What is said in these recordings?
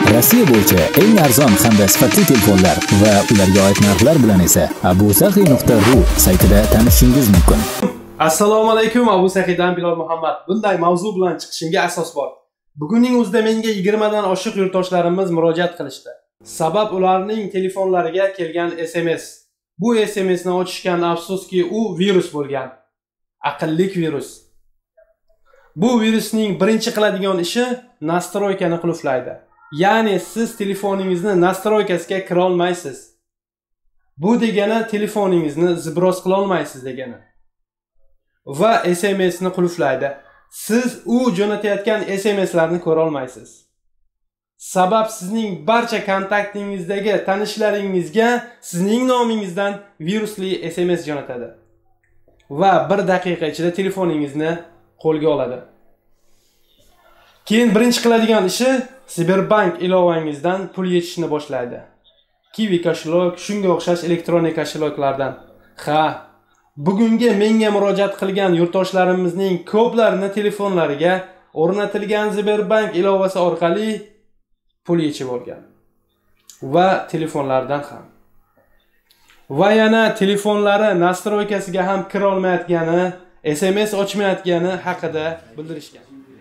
Rossiya bo'yicha eng arzon hamda sifatli telefonlar va ularga oid narxlar bilan esa abusahi.ru saytida tanishishingiz mumkin. Assalomu alaykum, Abu Sahidan Bilal Muhammad. Bunday mavzu bilan chiqishimga asos bor. Bugunning o'zida menga 20 dan oshiq yurtdoshlarimiz murojaat qilishdi. Sabab ularning telefonlariga kelgan SMS. Bu SMSni ochishgan, afsuski u virus bo'lgan. Aqlli virus. Bu virusning birinchi qiladigan ishi nastroykani qulflaydi. Ya'ni siz telefoningizni nastroykasiga kira olmaysiz. Bu degani telefoningizni zibros qila olmaysiz degani. Va SMSni qulflaydi. Siz u jo'natayotgan SMSlarni ko'ra olmaysiz. Sabab sizning barcha kontaktingizdagi tanishlaringizga sizning nomingizdan virusli SMS jo'natadi. Va 1 daqiqa ichida telefoningizni qo'lga oladi. Keyin birinchi qiladigan ishi Sberbank ilovangizdan pul yechishni boshlaydi. Kiwi kошелек, shunga o'xshash elektronik kошелекларdan. Bugungi menga murojaat qilgan yurtdoshlarimizning ko'plarining telefonlariga o'rnatilgan Sberbank ilovasi orqali pul yechib olgan. Va telefonlardan ham. Va yana telefonlari nastroykasiga ham kira olmayotgani, SMS ochmayotgani haqida bildirishgan.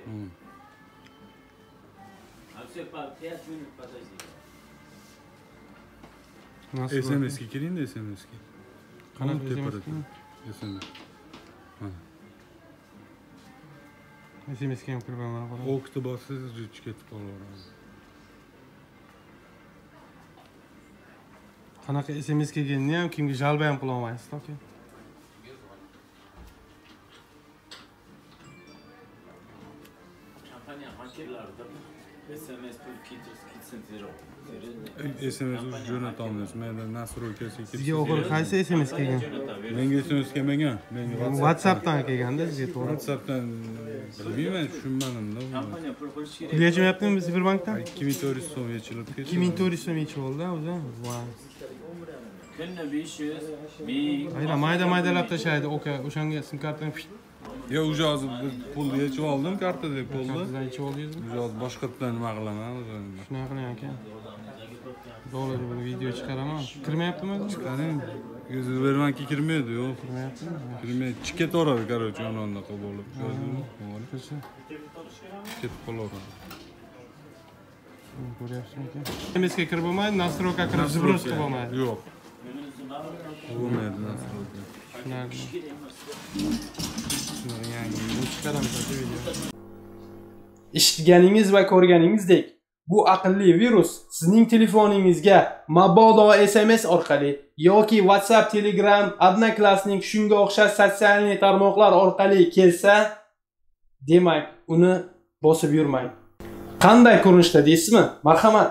SMS'ga kiring-da, SMS'ga. Qanaqa SMS? SMS'ga ham kirib olmay qoladi. O'qitib borsangiz ruchka ketib qolaveradi. Qanaqa SMS kelganini ham kimga jalba ham qila olmaysiz, to'ki. Kompaniya hakerlarida SMS pul ketsin SMS jo'nata olmaysiz. Menda nastroykasiga Sizga oxiri qaysi SMS kelgan? Menga SMS kelmagan. Menga WhatsAppdan kelganda sizga to'g'ri. WhatsAppdan bilmayman, tushunmadim-da. kompaniya pul qo'yishi kerak. Pul yechmayaptimi Sberbankdan? 2400 so'm yechilib ketdi. 2400 so'm yechib oldi o'zi. Voy. Kunda 500, 1000. Ayda mayda-maydalab tashlaydi, o'shanga sim kartani Ya уже hozir pulni yechib oldim, kartada pulni. Sizdan yechib oldingizmi? Hozir boshqatdan nima qilaman o'zim. Shunaqa qiling aka. Dollar buni video chiqaraman. Kirmayaptimi? Chiqaring. Sberbankka kirmaydi, yo'q. Kirmayaptimi? Kirmaydi. Chiqib ketaveradi, короче, unaqa bo'lib. Kirsin. Ketib qolaveradi. Ko'ryapsizmi aka? SMSga kirib bo'lmaydi, nastroyka kirib zibros qilib bo'lmaydi. Yo'q. Bo'lmaydi nastroyka. Eshitganingiz va ko'rganingizdek, bu aqlli virus sizning telefoningizga mabodo SMS orqali yoki WhatsApp, Telegram, Odnoklassnik shunga o'xshash sotsial tarmoqlar orqali kelsa, demak, uni bosib yurmang. Qanday ko'rinishda deysizmi? Marhamat.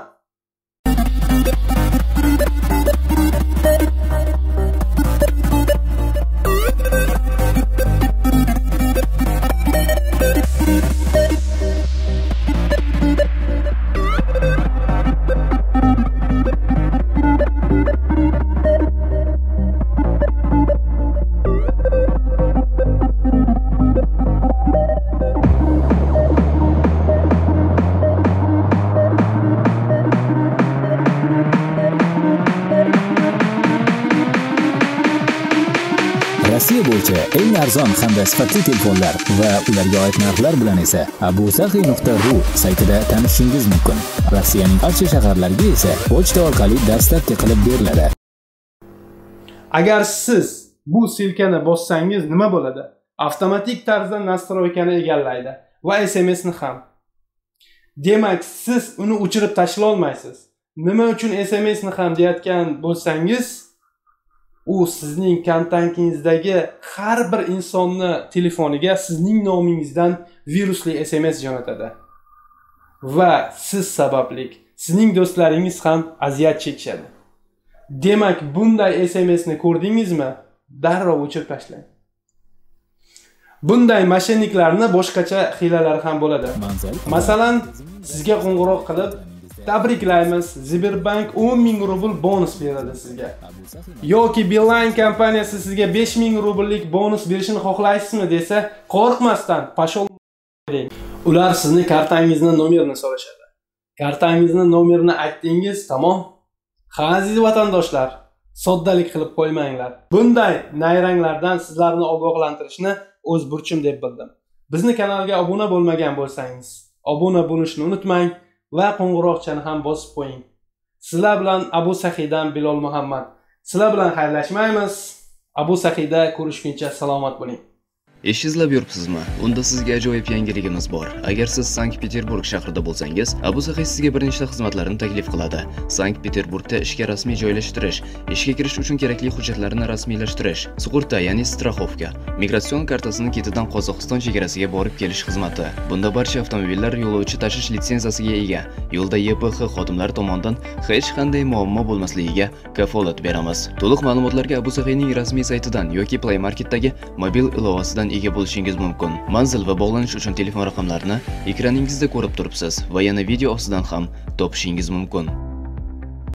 Rossiya bo'yicha eng arzon hamda sifatli telefonlar va ularga oid narxlar bilan esa abusahi.ru saytida tanishishingiz mumkin. Rossiyaning barcha shaharlariga esa pochta orqali dastlabki qilib beriladi. Agar siz bu silkani bossangiz nima bo'ladi? Avtomatik tarzda nastroykani egallaydi va SMSni ham. Demak, siz uni o'chirib tashlay olmaysiz. Nima uchun SMSni ham deyotgan bo'lsangiz, u sizning kontaktingizdagi har bir insonni telefoniga sizning nomingizdan virusli SMS jo'natadi. Va siz sababli sizning do'stlaringiz ham aziyat chekishadi. Demak, bunday SMSni ko'rdingizmi? Darrov o'chirib tashlang. Bunday mashinalarning boshqacha hiylalari ham bo'ladi. Masalan, sizga qo'ng'iroq qilib, tabriklaymiz, Sberbank 10.000 rubl bonus beradi sizga. Yoki Beeline kompaniyasi sizga 5.000 rubllik bonus berishini xohlaysizmi desa, qo'rqmasdan pashol deng. Ular sizni kartangizni nomerini so'rashadi. Kartangizni nomerini aytdingiz, tamom. Ha, aziz vatandoshlar, soddalik qilib qo'ymanglar. Bunday nayranglardan sizlarni ogohlantirishni o'z burchim deb bildim. Bizni kanalga obuna bo'lmagan bo'lsangiz, obuna bo'lishni unutmang va qo'ng'iroqchani ham bosib qo'ying. Sizlar bilan Abu Saxiydan Bilol Muhammad. Sizlar bilan xayrlashmaymiz. Abu Saxiyda ko'rishguncha salomat bo'ling. Ish izlab yuribsizmi? Unda sizga ajoyib yangiligimiz bor. Agar siz Sankt-Peterburg shahrida bo'lsangiz, Abu Saxiy sizga bir nechta xizmatlarni taklif qiladi. Sankt-Peterburgda ishga rasmiy joylashtirish, ishga kirish uchun kerakli hujjatlarni rasmiylashtirish, sug'urta, ya'ni strixovka, migratsion kartasini ketidan Qozog'iston chegarasiga borib kelish xizmati. Bunda barcha avtomobillar yo'lovchi tashish litsenziyasiga ega. Yo'lda YPX xodimlari tomonidan hech qanday muammo bo'lmasligiga kafolat beramiz. To'liq ma'lumotlarga Abu Saxiyning rasmiy saytidan yoki Play Marketdagi mobil ilovasidan ega bo'lishingiz mumkin. Manzil va bog'lanish uchun telefon raqamlarini ekraningizda ko'rib turibsiz va yana video ostidan ham topishingiz mumkin.